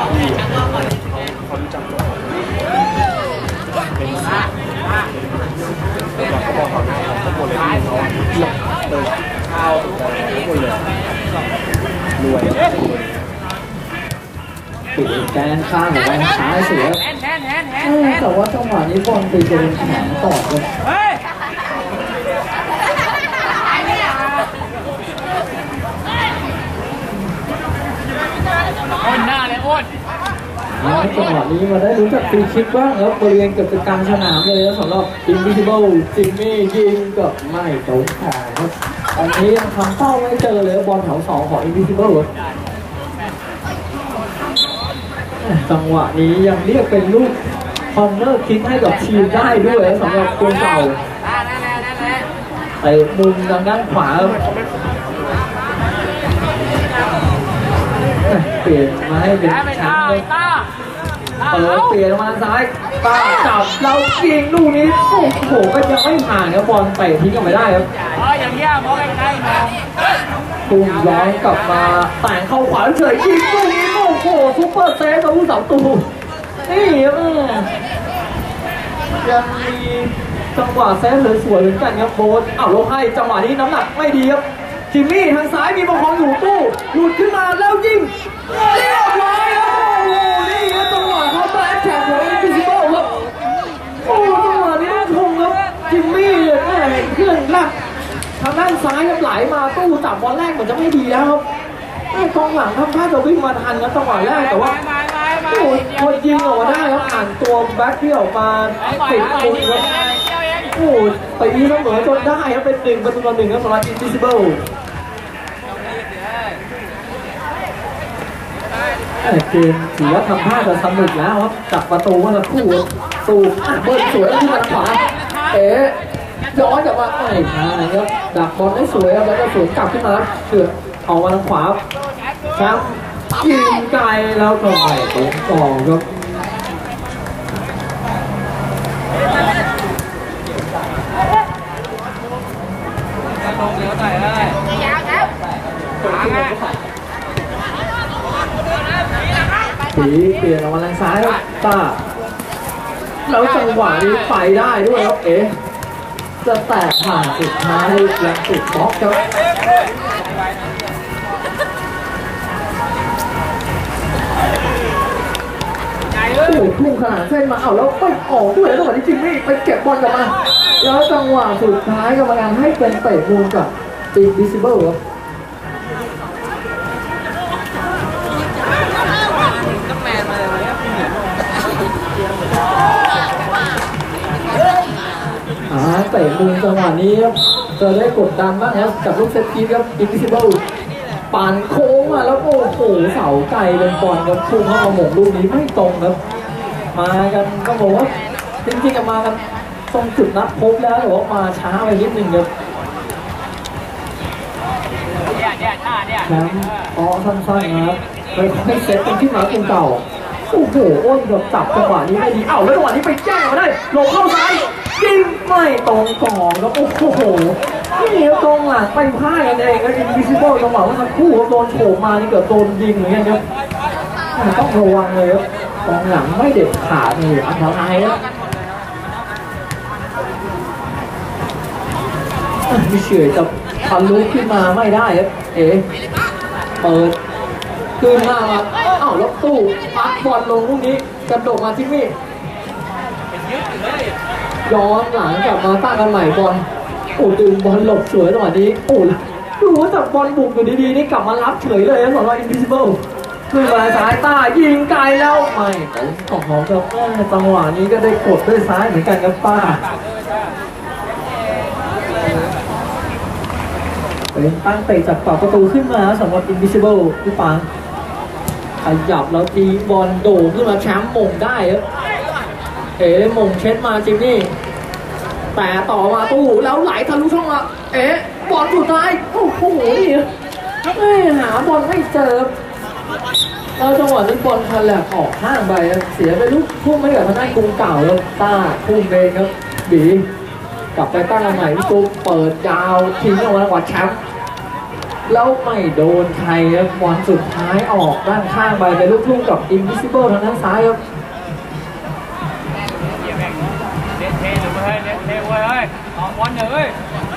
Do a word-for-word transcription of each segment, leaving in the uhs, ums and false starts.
เขารู้จักเป็นซ่าเขาบอกเขาเขาหมดเลยเขาเทียบเลยข้าวหมดเลยรวยปิดแกนข้างของแวนซ้ายเสียแต่ว่าจังหวะนี้บอลไปโดนแขนต่อเลยอ้นหน้าเลยอ้นจังหวะนี้มาได้รู้จักฟรีคิกบ้างครับบริเวณเกือบจะกลางสนามเลยนะสำหรับ Invisible จิมมี่ยิงก็ไม่ตรงทางครับตอนนี้ยังทำเป้าไม่เจอเลยบอลแถวสองของ Invisible จังหวะนี้ยังเรียกเป็นลูกคอร์เนอร์คิกให้กับทีมได้ด้วยสำหรับตัวเก่าไอ้มุมทางด้านขวาเปลี่ยนมาให้เป็นแชมป์เลยเปิดเปลี่ยนมาซ้ายตาจับแล้วยิงลูกนี้โอ้โหก็ยังไม่ผ่านครับบอลเตะทิ้งกันไม่ได้ครับอ๋ออย่างเงี้ยมองใกล้ๆนะตุ้มย้อนกลับมาแต่งเข้าขวาเฉยยิงลูกนี้โอ้โหซุปเปอร์เซฟกับผู้สาวตูนี่แม่ยังมีจังหวะเซฟสวยๆเหมือนกันครับโบสอ้าวลงให้จังหวะนี้น้ำหนักไม่ดีครับจิมมี่ทางซ้ายมีบอลของอยู่ตู้หลุดขึ้นมาแล้วยิงเรียบร้อยแล้วโอ้โหนี่ครับจังหวะเขาแบ็คแท็กของ Invisible ครับโอ้จังหวะนี้ชงครับจิมมี่แม่เครื่องลักทางด้านซ้ายครับไหลมาตู้จับบอลแรกเหมือนจะไม่ดีแล้วครับกองหลังทำท่าจะวิ่งมาทันนะจังหวะแรกแต่ว่าโอ้พอยิงออกมาได้ครับอ่านตัวแบ็คที่ออกมาติดมุมครับโอ้ไปนี้เสมอจนได้ครับเป็นหนึ่งประตูต่อหนึ่งครับสำหรับ Invisible เกมถือว่าทำท่าจะสนุกแล้วครับจับประตูว่าจะคู่ตูเบิร์นสวยขึ้นมาขวาเอ๋ย้อนกลับมาไม่ทันนะครับดักบอลได้สวยครับแล้วก็สวนกลับขึ้นมาเฉื่อยออกมาทางขวาครับยิงไกลแล้วก็ไม่ตรงกรอบครับลงเลี้ยวใส่เลยยาวครับสีเปลี่ยนออกมาทางซ้ายครับตาแล้วจังหวะนี้ไปได้ด้วยครับเอ๋จะแตกผ่านสุดท้ายและติดบล็อกครับโอ้โหพุ่งขนาดเส้นมาเอาแล้วไปออกด้วยจังหวะนี้จิมมี่ไปเก็บบอลกลับมาแล้วจังหวะสุดท้ายกรรมการให้เป็นเตะมุมกับ Invisible ครับอ่าเตะมุมจังหวะนี้ครับจะได้กดดันบ้างครับกับลูกเซตกีครับ Invisible ปานโค้งมาแล้วโอ้โหเสาไก่เป็นบอลครับพุ่งเข้ามาหม่งลูกนี้ไม่ตรงครับมากันก็บอกว่าจริงๆมากันตรงจุดนัดพบแล้วแต่ว่ามาช้าไปนิดนึงครับแชมป์อ๋อสั้นๆนะครับเลยให้เซตเป็นที่มาคุณเก่าโอ้โหอ้นกับจับจังหวะนี้ไม่ดีเอ้าแล้วจังหวะนี้ไปแจ้งมาได้หลบเข้าซ้ายยิงไม่ตรงกรอบครับโอ้โหนี่ครับตรงหลังไปพลาดกันเองครับ Invisible จังหวะว่าทั้งคู่โดนโฉบมานี่เกือบโดนยิงเหมือนกันครับต้องระวังเลยครับตรงหลังไม่เด็ดขาดนี่อันตรายครับไม่เฉยจะทะลุขึ้นมาไม่ได้ครับเอ๋เปิดขึ้นมาอ้าวล็อกตู้พักบอลลงลูกนี้กระโดดมาที่นี่ย้อนหลังกลับมาตั้งกันใหม่บอลโอ้ดึงบอลหลบสวยจังหวะนี้โอ้ดูว่าจากบอลบุกอยู่ดีๆนี่กลับมารับเฉยเลยนะสำหรับ Invisible ขึ้นมาซ้ายต้ายิงไกลแล้วไม่ของของกับจังหวะนี้ก็ได้กดด้วยซ้ายเหมือนกันครับป้าเป็นตั้งเตะจากปากประตูขึ้นมาสำหรับ Invisible พี่ปังขยับแล้วตีบอลโด่งขึ้นมาแชมป์มงได้ครับเอ๋มงเช็ดมาจิมมี่แต่ต่อมาตู้แล้วไหลทะลุช่องมาเอ๋บอลสุดท้ายโอ้โหนี่ไม่หาบอลไม่เจอแล้วจังหวะนี้บอลคันแหลกออกข้างไปเสียไปลูกพุ่งไม่กับทางด้านกรุงเก่าแล้วต้าพุ่งเองครับบีกลับไปตั้งใหม่พี่ตุ๊กเปิดยาวทิ้งออกมาวัดแชมป์แล้วไม่โดนใครครับบอลสุดท้ายออกด้านข้างไปไปลูกทุ่งกับ Invisible ทางด้านซ้ายครับเล่นเทหรือไม่เล่นเทเว้ยเฮ้ยออกบอลเฮ้ย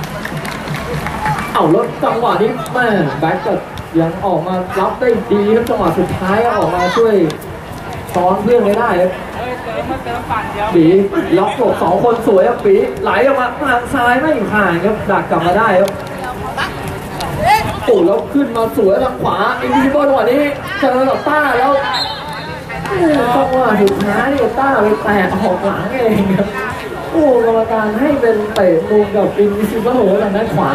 เอารถจังหวะนี้แม่แบ็คก็ยังออกมารับได้ดีครับจังหวะสุดท้ายออกมาช่วยซ้อนเพื่อนไว้ได้ครับเฮ้ยเติมมาเติมปั่นเดียวปีล็อกหลบสองคนสวยครับปีไหลออกมาทางซ้ายไม่ห่างครับดักกลับมาได้ครับโอ้แล้วขึ้นมาสวยทางขวาอินดิบอลจังหวะนี้เจอกับต้าแล้วจังหวะสุดท้ายเนี่ยต้าไปแตะออกหลังเองครับโอ้กรรมการให้เป็นเตะมุมกับอินดิบอลทางด้านขวา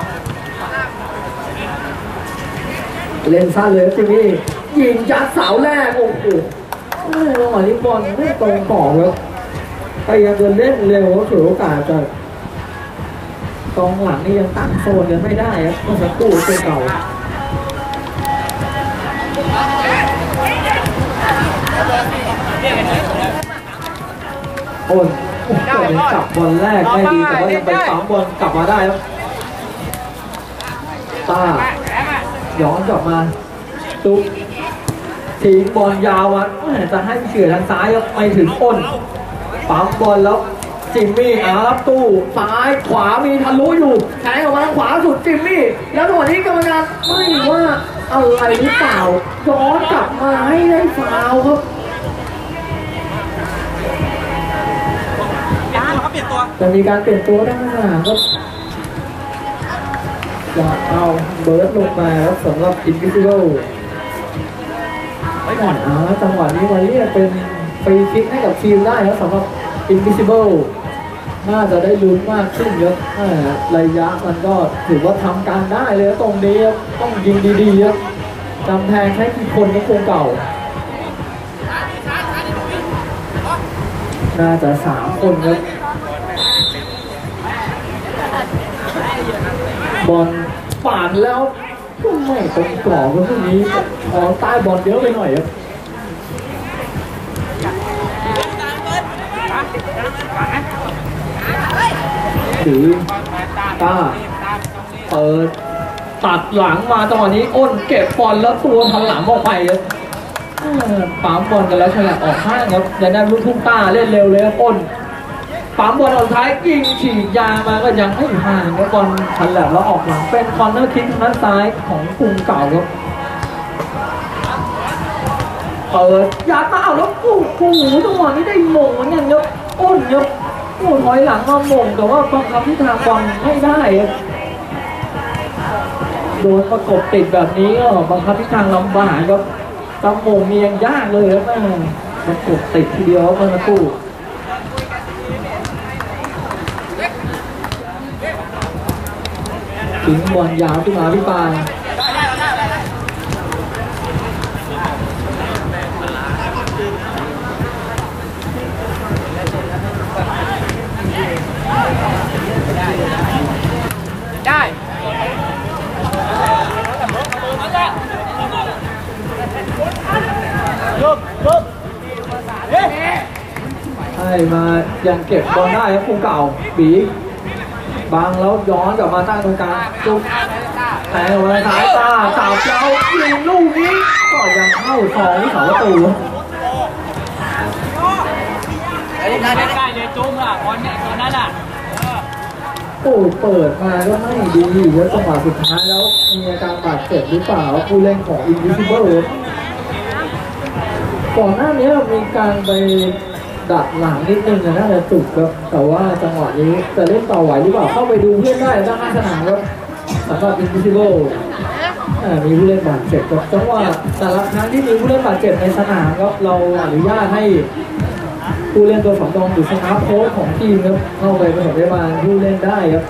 เล่นสั้นเลยจิมมี่ยิงยัดเสาแรกโอ้โหจังหวะนี้บอลไม่ตรงกรอบครับพยายามจะเล่นเร็วก็ถือโอกาสจะกองหลังนี่ยังตั้งโซนกันไม่ได้ครับเมื่อสักครู่ตัวเก่าโอนโอ้โหยังจับบอลแรกไม่ดีแต่ว่ายังไปปั๊มบอลกลับมาได้ครับตาย้อนกลับมาตุ๊กทิ้งบอลยาวมาจะให้เฉื่อยทางซ้ายไม่ถึงอ้นปั๊มบอลแล้วจิมมี่อารับตู้ซ้ายขวามีทะลุอยู่แทงออกมาขวาสุดจิมมี่แล้วจังหวะนี้กรรมการไม่ว่าอะไรหรือเปล่าย้อนกลับมาให้ได้ฟาวล์ครับจะมีการเปลี่ยนตัวด้านหน้าครับจะเอาเบิร์ดลงมาครับสำหรับ Invisible ไม่ก่อนอ่าจังหวะนี้มาเรียกเป็นฟรีคิกให้กับทีมได้ครับสำหรับ Invisible น่าจะได้ลุ้นมากขึ้นเยอะระยะมันก็ถือว่าทำการได้เลยตรงนี้ต้องยิงดีๆครับจำแทงแค่กี่คนก็คงเก่าน่าจะสามคนครับบอลป่านแล้วก็ไม่ตรงกรอบพวกนี้ขอใต้บอลเยอะไปหน่อยครับถือตาเปิดตัดหลังมาจังหวะนี้อ้นเก็บบอลแล้วตัวทันหลังออกไปครับปั๊มบอลกันแล้วฉลับออกข้างครับยังได้ลูกทุ่งต้าเล่นเร็วเลยครับอ้นปั๊มบอลออกท้ายยิงฉีดยามาก็ยังไม่ห่างครับบอลฉลับแล้วออกหลังเป็นคอร์เนอร์คิกทางด้านซ้ายของกรุงเก่าครับเปิดยาต้าแล้วโอ้โหจังหวะนี้ได้มงเหมือนกันครับอ้นครับโอ้ถอยหลังมามงแต่ว่าบังคับที่ทางบอลไม่ได้ครับโดนประกบติดแบบนี้ก็บังคับที่ทางลำบากครับตำมงมียังยากเลยครับแม่ประกบติดทีเดียวเมื่อสักครู่ถึงบอลยาวขึ้นมาพี่ปานได้ลุกลุกให้มายังเก็บบอลได้ครับภูเก่าบีบางแล้วย้อนกลับมาตั้งตรงกลางจุ๊บแทงออกมาสายตาสาวเจ้ายิงลูกนี้ก็ยังเข้าซองที่เสาประตูใกล้ใกล้เลยจุ้มอ่ะบอลเนี่ยตอนนั้นอ่ะโอ้เปิดมาก็ไม่ดีแล้วจังหวะสุดท้ายแล้วมีอาการบาดเจ็บหรือเปล่าผู้เล่นของ Invisible ก่อนหน้านี้มีการไปดักหลังนิดนึงนะน่าจะจุกครับแต่ว่าจังหวะนี้จะเล่นต่อไหวหรือเปล่าเข้าไปดูเพื่อนได้ด้านหน้าสนามครับสำหรับ Invisible มีผู้เล่นบาดเจ็บครับจังหวะแต่ละครั้งที่มีผู้เล่นบาดเจ็บในสนามครับเราอนุญาตให้ผู้เล่นตัวสำรองหรือสตาฟโค้ชของทีมครับเข้าไปผสมพยาบาลผู้เล่นได้ครับ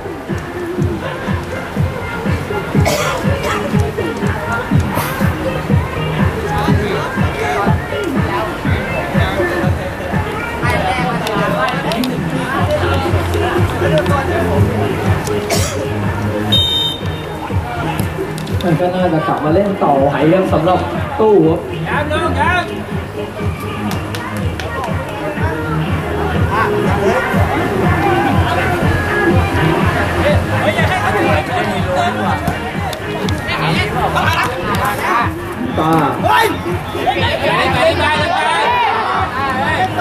ก็น่าจะกลับมาเล่นต่อไหวครับสำหรับตู้ครับยังยังยัง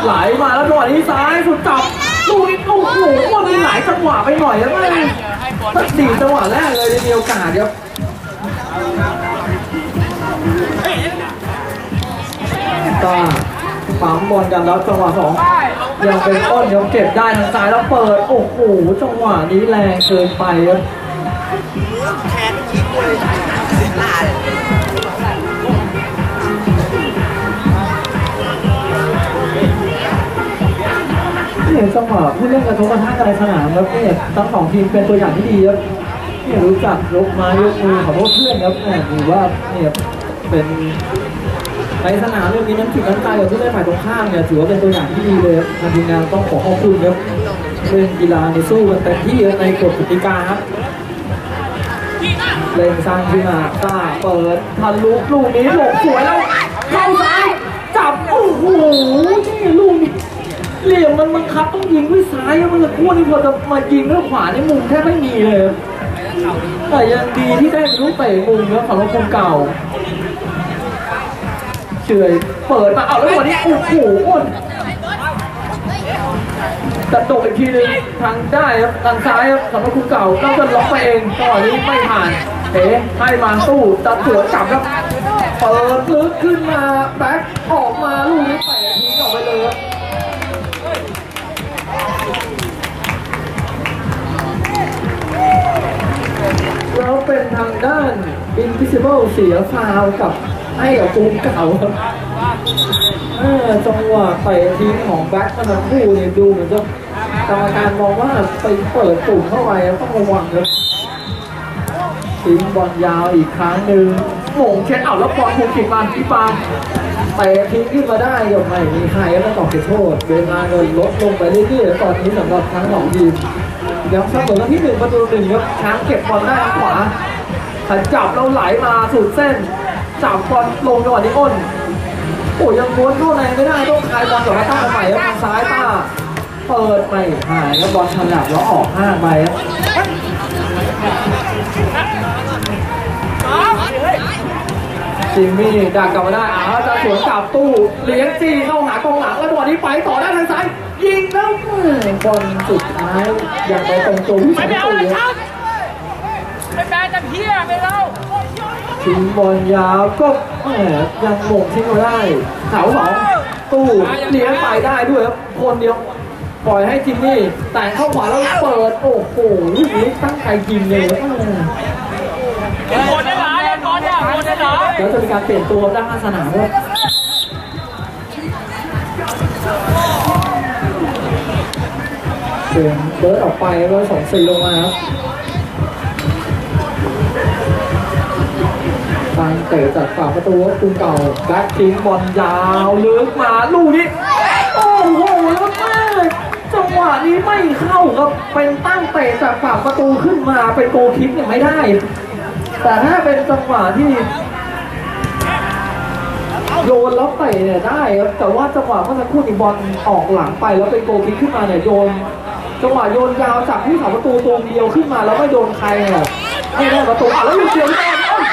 ไหลมาแล้วจังหวะนี้ซ้ายสุดจับลูกนี้โอ้โหมันมีหลายจังหวะไปหน่อยแล้วแม่สักสี่จังหวะแรกเลยมีโอกาสครับตาปั๊มบอลกันแล้วจังหวะสองยังเป็นอ้นยังเก็บได้ทางซ้ายแล้วเปิดโอ้โหจังหวะนี้แรงเกินไปครับแขนชี้กูเลยเสียหน้าเลยเนี่ยจังหวะผู้เล่นกระทบกระทั่งกันในสนามครับเนี่ยทั้งสองทีมเป็นตัวอย่างที่ดีครับเนี่ยรู้จักยกไม้ยกมือขอโทษเพื่อนครับเนี่ยถือว่าเนี่ยเป็นในสนามเรื่องนี้น้ำจิตน้ำใจกับผู้เล่นฝ่ายตรงข้ามเนี่ยถือว่าเป็นตัวอย่างที่ดีเลยทางทีมงานต้องขอขอบคุณครับเล่นกีฬาในสู้กันเต็มที่ในกฎกติกาครับเล่นสร้างขึ้นมาต้าเปิดทันลุกลูกนี้หลบสวยแล้วเข้าซ้ายจับโอ้โหนี่ลูกนี้เหลี่ยมมันบังคับต้องยิงด้วยซ้ายมันจะกู้นี่พอจะมายิงด้วยขวานี่มุมแทบไม่มีเลยแต่ยังดีที่ได้ลูกเตะมุมครับของเราคนเก่าเฉยเปิดมาเอาแล้ววันนี้โอ้โหอ้นตัดโดดอีกทีนึงทางได้ครับทางซ้ายครับสำหรับคุณเก่าต้องจะล็อกไปเองตอนนี้ไม่ผ่านเอ๋ให้มาตู้ตัดสวนกลับครับเปิดลึกขึ้นมาแบ็คออกมาลูกนี้เตะทิ้งออกไปเลยครับแล้วเป็นทางด้าน Invisible เสียฟาวกับให้กับกลุ่มเก่าครับจังหวะเตะทิ้งของแบ็คมันทั้งคู่เนี่ยดูเหมือนจะกรรมการมองว่าไปเปิดตุ่มเข้าไปต้องระวังครับทิ้งบอลยาวอีกครั้งหนึ่งโหม่งเช็ดเอาแล้วบอลถูกขีดมาที่ปาเตะทิ้งขึ้นมาได้ยังไม่มีใครก็ต้องเก็บโทษเวลาเงินลดลงไปเรื่อยๆตอนนี้สำหรับทั้งสองทีมยังเสมอที่หนึ่งประตูหนึ่งครับช้างเก็บบอลได้ขวาขันจับแล้วไหลมาสุดเส้นจับบอลลงจังหวะนี้อ้นโอ้ยังม้วนเข้าในไม่ได้ต้องคลายบอลกับต้าใหม่ครับทางซ้ายต้าเปิดไม่หายแล้วบอลฉลับแล้วออกห้างไปครับจิมมี่ดักกลับมาได้อ้าวจะสวนกลับตู้เลี้ยงจีเข้าหากองหลังแล้วจังหวะนี้ไปต่อได้ทางซ้ายยิงแล้วบอลสุดท้ายยังไปตรงตัวที่สองตัวไม่แปลจะเพี้ยไปแล้วทิ้งบอลยาวก็แหมยังหม่งทิ้งมาได้เสาสองตู้เลี้ยงไปได้ด้วยครับคนเดียวปล่อยให้จิมมี่แต่งเข้าขวาแล้วเปิดโอ้โหลูกนี้ตั้งใจยิงเลยโดนได้หรอโดนได้หรอโดนได้หรอแล้วจะมีการเปลี่ยนตัวด้านสนามด้วยเปลี่ยนเบิร์ดออกไปแล้วสองสี่ลงมาครับทางเตะจากฝั่งประตูคุณเก่าแบ็คทิ้งบอลยาวลึกมาลูกนี้โอ้โหแล้วแม่จังหวะนี้ไม่เข้าครับเป็นตั้งเตะจากฝั่งประตูขึ้นมาเป็นโกลคิกเนี่ยไม่ได้แต่ถ้าเป็นจังหวะที่โยนแล้วเตะเนี่ยได้ครับแต่ว่าจังหวะเมื่อสักครู่นี้บอลออกหลังไปแล้วเป็นโกลคิกขึ้นมาเนี่ยโยนจังหวะโยนยาวจากผู้สาประตูตัวเดียวขึ้นมาแล้วไม่โดนใครเนี่ยไม่ได้ประตูอ่ะแล้วอยู่เดียวนี่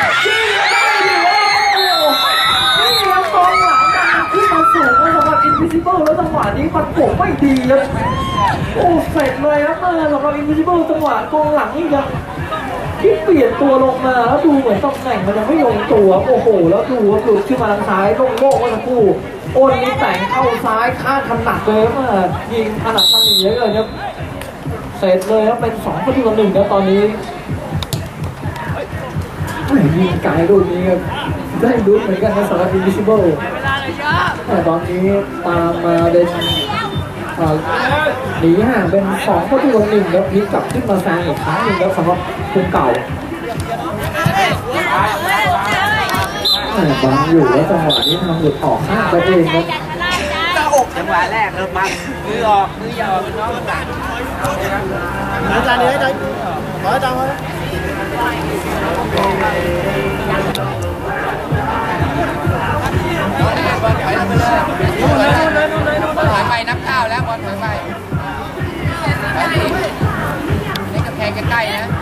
ยังกองหลังกันขึ้นมาสูงสำหรับ Invisible แล้วจังหวะนี้มันโผล่ไม่ดีครับโอ้เสร็จเลยครับเมื่อสำหรับ Invisible จังหวะกองหลังนี่ยังที่เปลี่ยนตัวลงมาแล้วดูเหมือนตำแหน่งมันยังไม่ลงตัวโอ้โหแล้วดูว่าหลุดขึ้นมาทางซ้ายโล่งๆเมื่อสักครู่โอนนี่แต่งเข้าซ้ายข้างถนัดเลยเมื่อยิงถนัดถนีเลยครับเสร็จเลยครับเป็นสองประตูต่อหนึ่งแล้วตอนนี้ยิงไกลลูกนี้ครับได้ลุ้นเหมือนกันนะสำหรับ Invisible แต่ตอนนี้ตามมาเป็นหนีห่างเป็นสองประตูต่อหนึ่งแล้วพลิกกลับขึ้นมาแซงอีกครั้งหนึ่งแล้วสำหรับทีมเก่าบังอยู่แล้วจังหวะนี้ทำหลุดออกข้างไปเองครับจังหวะแรกเริ่มบังมือออกมือยาวน้องดักอาจารย์นี่ได้ขออาจารย์มาบอลถอยไปเลยบอลถอยไปนับเก้าแล้วบอลถอยไปถอยไปอีกนี่กำแพงใกล้ๆนะ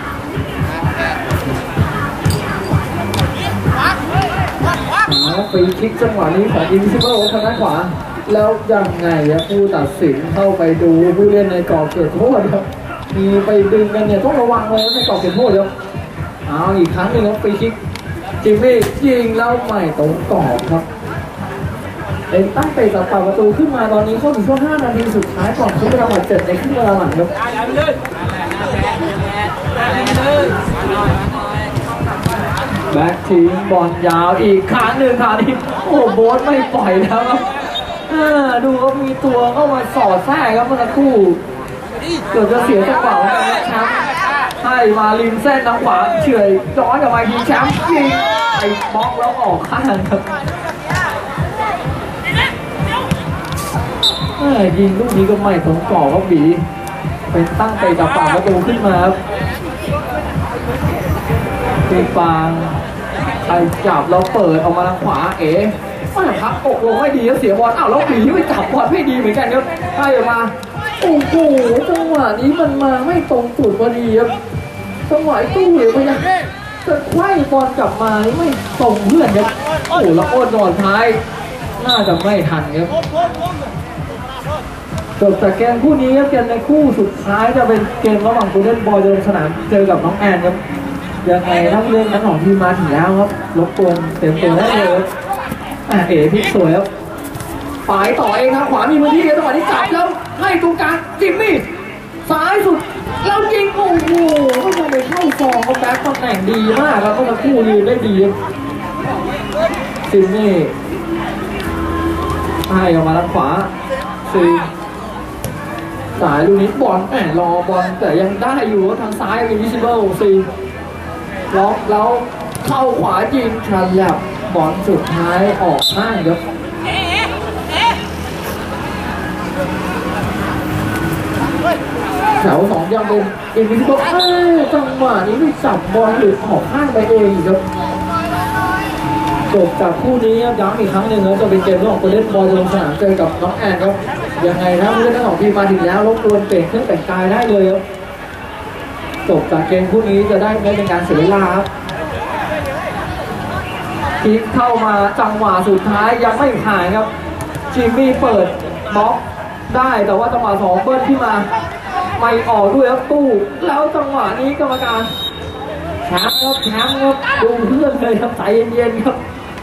ฟรีคิกจังหวะนี้ของ Invisible ทางด้านขวาแล้วยังไงครับผู้ตัดสินเข้าไปดูผู้เล่นในกรอบเขตโทษครับมีไปดึงกันเนี่ยต้องระวังเลยในกรอบเขตโทษครับเอาอีกครั้งหนึ่งครับฟรีคิกจิมมี่ยิงแล้วไม่ตรงกรอบครับเป็นตั้งเตะจากปากประตูขึ้นมาตอนนี้เข้าถึงช่วงห้านาทีสุดท้ายก่อนครึ่งเวลาบาดเจ็บในครึ่งเวลาหลังครับแบ็คทิ้งบอลยาวอีกครั้งหนึ่งคราวนี้โอ้โบสไม่ปล่อยแล้วครับดูครับมีตัวเข้ามาสอดแทรกครับเมื่อสักครู่เกือบจะเสียจังหวะแล้วแชมป์ให้มาริมเส้นทางขวาเฉื่อยย้อนกลับมาทีแชมป์ยิงไอ้บล็อกแล้วออกข้างครับยิงลูกนี้ก็ไม่ตรงกรอบครับบีเป็นตั้งเตะจากปากประตูขึ้นมาครับตีฟางไปจับแล้วเปิดออกมาทางขวาเอ๋ไม่พักอกลงไม่ดีแล้วเสียบอลอ้าวแล้วบีไปจับบอลไม่ดีเหมือนกันครับให้ออกมาโอ้โหจังหวะนี้มันมาไม่ตรงจุดพอดีครับจังหวะตู้หรือพยายามจะไขว้บอลกลับมาไม่ตรงเพื่อนครับโอ้แล้วโอนนอนท้ายน่าจะไม่ทันครับจบจากเกมคู่นี้ครับเกมในคู่สุดท้ายจะเป็นเกมระหว่างโกลเด้นบอยเดินสนามเจอกับน้องแอนครับยังไงทั้งเรื่องทั้งของทีมมาถึงแล้วครับรบกวนเต็มตัวได้เลยอ่ะเอ๋พลิกสวยครับฝ่ายต่อเองครับขวามีพื้นที่จังหวะที่จับแล้วให้ตรงกลางจิมมี่ซ้ายสุดแล้วยิงโอ้โหก็ยังไปเข้าซองเขาแบ็คตำแหน่งดีมากครับก็มาคู่ยืนได้ดีจิมมี่ให้ออกมาทางขวาซีสายลูกนี้บอลแหมรอบอลแต่ยังได้อยู่ทางซ้ายเป็นวิซิเบิลซีล็อกแล้วเข้าขวายิงชันแลบบอลสุดท้ายออกข้างครับแถวสองยังเป็นอินวิซิเบิลเอ้ยจังหวะนี้ไม่จับบอลหลุดออกข้างไปเองครับจบจากคู่นี้ครับย้ำอีกครั้งหนึ่งนะจะเป็นเกมระหว่างโกลเด้นบอยลงสนามเจอกับน้องแอนครับยังไงนะผู้เล่นทั้งสองทีมมาถึงแล้วรบกวนเปลี่ยนเครื่องแต่งกายได้เลยครับจบจากเกมคู่นี้จะได้ไม่เป็นการเสียเวลาครับทีมเข้ามาจังหวะสุดท้ายยังไม่ผ่านครับจิมมี่เปิดบล็อกได้แต่ว่าจังหวะสองเบิ้ลขึ้นมาไม่ออกด้วยครับตู้แล้วจังหวะนี้กรรมการแชมป์ครับแชมป์ครับดูเพื่อนเลยครับใจเย็นๆครับ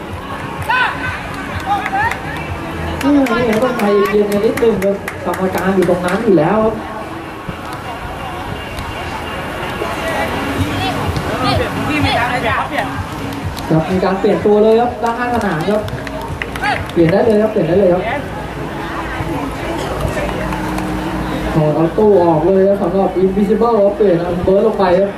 นี่ต้องใจเย็นๆนิดนึงครับกรรมการอยู่ตรงนั้นอยู่แล้วครับมีการเปลี่ยนตัวเลยครับด้านข้างสนามครับเปลี่ยนได้เลยครับเปลี่ยนได้เลยครับถอดเอาตู้ออกเลยครับสำหรับ Invisible ครับเปลี่ยนอันเบิร์ดลงไปครับ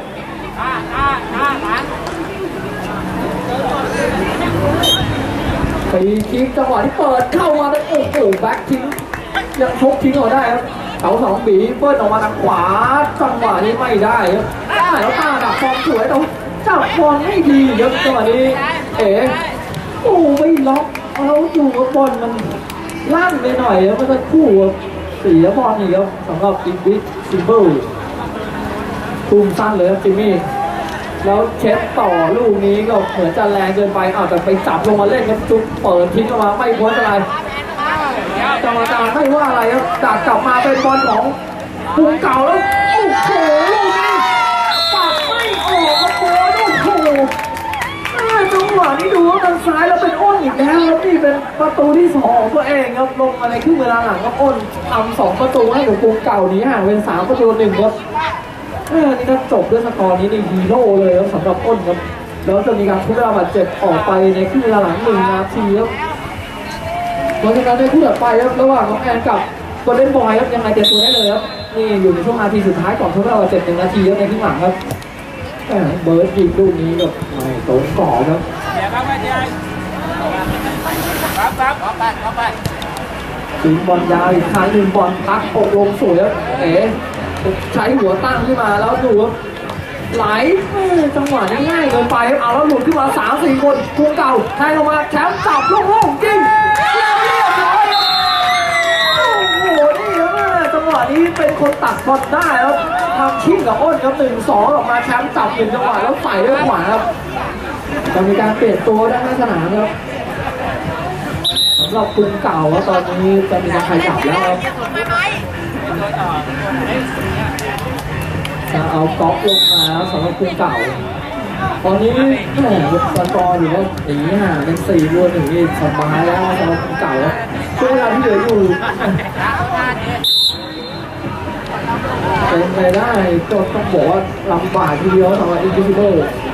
ไปทิ้งจังหวะที่เปิดเข้ามาแล้วโอ้โหแบ็คทิ้งยังชกทิ้งออกได้ครับเสาสองบีเบิ้ลออกมาทางขวาจังหวะนี้ไม่ได้ครับแล้วตาดักฟอร์มสวยแต่จับบอลไม่ดีครับจังหวะนี้เอ๋โอ้ไม่ล็อกแล้วอยู่กับบอลมันลั่นไปหน่อยแล้วมันจะคู่เสียบอลอีกครับสำหรับอินวิซิเบิลตุ้มสั้นเลยครับจิมมี่แล้วเช็ดต่อลูกนี้ก็เหมือนจะแรงเกินไปอาจจะไปจับลงมาเล่นครับจุ๊บเปิดทิ้งออกมาไม่พ้นอะไรกรรมการไม่ว่าอะไรครับดักกลับมาเป็นบอลของภูมิเก่าแล้วโอ้โหลูกนี้ปัดไม่ออกครับโอ้โหจังหวะนี้ดูว่าทางซ้ายแล้วเป็นอ้นอีกแล้วครับนี่เป็นประตูที่สองของตัวเองครับลงมาในครึ่งเวลาหลังครับอ้นทำสองประตูให้กับภูมิเก่านี้ห่างเป็นสามประตูหนึ่งครับนี่ถ้าจบด้วยสกอร์นี้นี่ฮีโร่เลยครับสำหรับอ้นครับแล้วจะมีการทุบเวลาบาดเจ็บออกไปในครึ่งเวลาหลังหนึ่งนาทีครับหลังจากนั้นในคู่ต่อไปครับระหว่างน้องแอนกับโกลเด้นบอยครับยังไงเตรียมตัวได้เลยครับนี่อยู่ในช่วงนาทีสุดท้ายก่อนทุบเวลาบาดเจ็บหนึ่งนาทีครับในครึ่งหลังครับเบิร์ดยิงลูกนี้แบบไม่ตรงก่อครับปั๊บปั๊บปั๊บไปปั๊บไปถึงบอลยาวอีกครั้งหนึ่งบอลพักอกลงสวยครับเอ๋ใช้หัวตั้งขึ้นมาแล้วดูครับไหลจังหวะนี้ง่ายเกินไปครับเอาแล้วหลุดขึ้นมาสามสี่คนภูมิเก่าแทงออกมาแชมป์จับโล่งๆจริงแล้วเรียบร้อยครับโอ้โหนี่ครับจังหวะนี้เป็นคนตัดบอลได้แล้วทำชิ่งกับอ้นครับหนึ่งสองออกมาแชมป์จับหนึ่งจังหวะแล้วใส่ด้วยขวาครับจะมีการเปลี่ยนตัวด้านหน้าสนามครับำหรับกลุ่มเก่าว่าตอนนี้จะมีใครจับแล้วครับจะเอาก๊อกลงมาสำหรับกลุ่มเก่าตอนนี้แหมสกอร์อยู่ว่าหนีห่างเป็นสี่บวกหนึ่งนี่สบายแล้วสำหรับกลุ่มเก่าช่วงเวลาที่เหลืออยู่เป็นไปได้ก็ต้องบอกว่าลำบากทีเดียวสำหรับ Invisible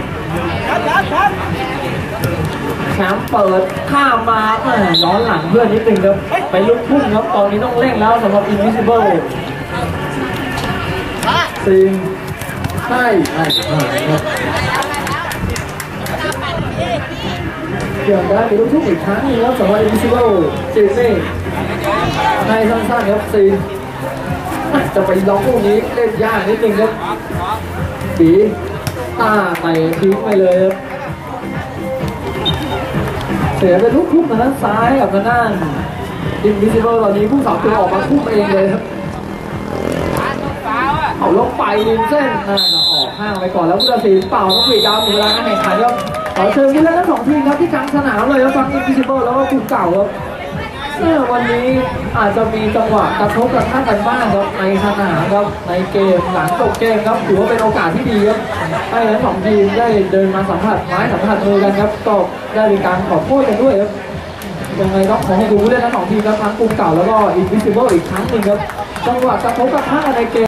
แชมป์เปิดข้ามมาแหมย้อนหลังเพื่อนนิดนึงครับไปลุกพุ่งครับตอนนี้ต้องเร่งแล้วสำหรับ Invisible ซิงใช่ใช่ครับเดี๋ยวได้ไปลุกพุ่งอีกครั้งนึงครับสำหรับ Invisible จิมมี่ให้สั้นๆครับซิงจะไปล็อกพวกนี้เล่นยากนิดนึงครับปีตาไปทิ้งไปเลยครับเสียไปทุกทุ่มทางด้านซ้ายกับทางด้าน Invisible ตอนนี้ผู้สาวตัวออกมาทุ่มเองเลยครับเอาลงไปริมเส้นน่าจะออกข้างไปก่อนแล้วผู้ตัดสินเป่าต้องปิดยาวหมดเวลาการแข่งขันครับขอเชิญผู้เล่นทั้งสองทีมครับที่กลางสนามเลยครับทั้ง Invisible แล้วก็กลุ่มเก่าครับเนี่ยวันนี้อาจจะมีจังหวะกระทบกระทั่งกันบ้างครับในสนามครับในเกมหลังจบเกมครับถือว่าเป็นโอกาสที่ดีครับให้ทั้งสองทีมได้เดินมาสัมผัสไม้สัมผัสมือกันครับก็ได้มีการขอโทษกันด้วยครับยังไงต้องขอให้ดูผู้เล่นทั้งสองทีมครับทั้งกลุ่มเก่าแล้วก็ Invisible อีกครั้งหนึ่งครับจังหวะกระทบกระทั่งกันในเกม